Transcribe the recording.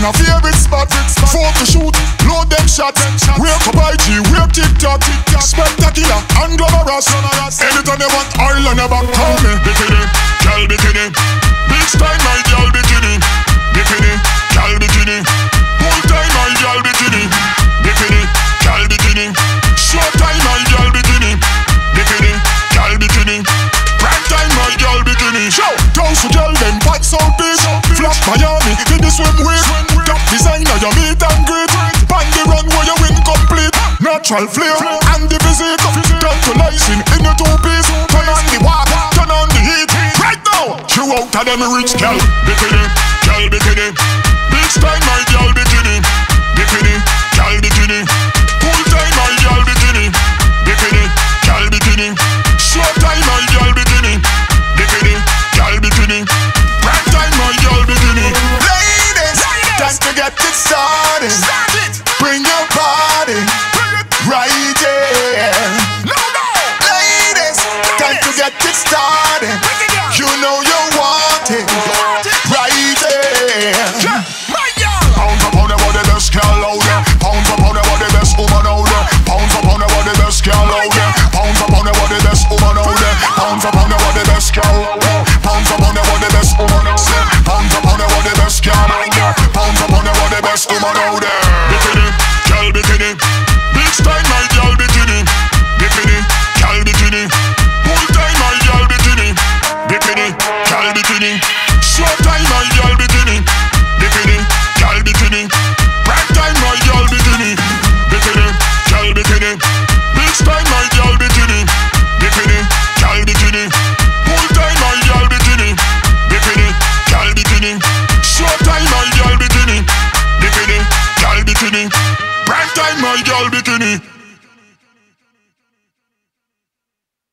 in a favorite spot. Photo shoot, load them shots. Wake up IG, wake TikTok. Spectacular and glamorous. Anytime you want oil on your back, call me. Bikini, girl bikini. Beach time my girl bikini. Bikini, girl bikini. Pool time my girl bikini. Bikini, girl bikini. Short time my girl bikini. Bikini, girl bikini. Prime time my girl bikini. Show, down to girl them bikes so big. Flat Miami, in the swim with. Top designer you meet and greet. Bang the runway you win complete. Natural flair and the physique. Tantalizing in your two-piece. Turn on the water, turn on the heat. Right now, you out of them rich girl bikini, girl bikini. Beach time my